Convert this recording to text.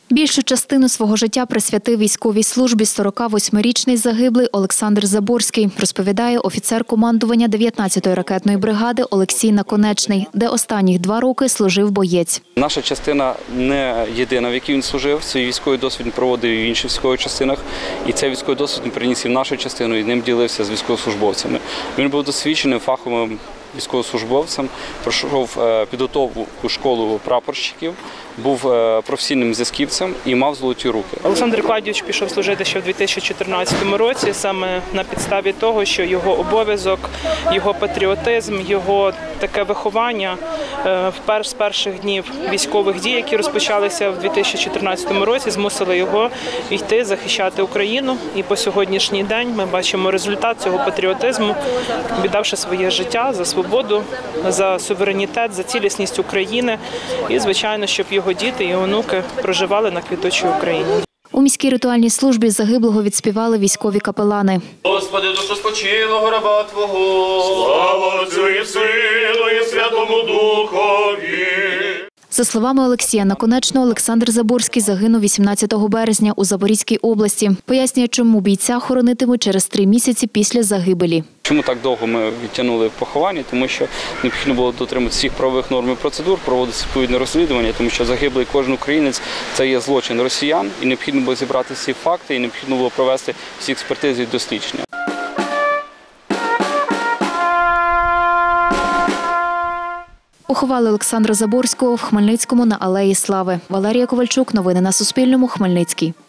Більшу частину свого життя присвятив військовій службі 48-річний загиблий Олександр Заборський, розповідає офіцер командування 19-ї ракетної бригади Олексій Наконечний, де останніх 2 роки служив боєць. Наша частина не єдина, в якій він служив. Свій військовий досвід він проводив і в інших військових частинах. І цей військовий досвід він приніс і в нашу частину, і ним ділився з військовослужбовцями. Він був досвідченим, фаховим військовослужбовцем, пройшов підготовку у школу прапорщиків, був професійним зв'язківцем і мав золоті руки. Олександр Кладійович пішов служити ще в 2014 році, саме на підставі того, що його обов'язок, його патріотизм, його таке виховання з перших днів військових дій, які розпочалися в 2014 році, змусили його йти захищати Україну. І по сьогоднішній день ми бачимо результат цього патріотизму, віддавши своє життя за свободу, за суверенітет, за цілісність України і, звичайно, щоб його діти і онуки проживали на квітучій Україні. У міській ритуальній службі загиблого відспівали військові капелани. Господи, душу спочилого раба Твого, слава Отцю і Сину і Святому Духові. За словами Олексія Наконечного, Олександр Заборський загинув 18 березня у Запорізькій області. Пояснює, чому бійця хоронитимуть через 3 місяці після загибелі. Чому так довго ми відтягнули поховання? Тому що необхідно було дотримуватися всіх правових норм і процедур, проводити відповідне розслідування, тому що загиблий кожен українець – це є злочин росіян, і необхідно було зібрати всі факти, і необхідно було провести всі експертизи і дослідження. Поховали Олександра Заборського в Хмельницькому на Алеї Слави. Валерія Ковальчук. Новини на Суспільному. Хмельницький.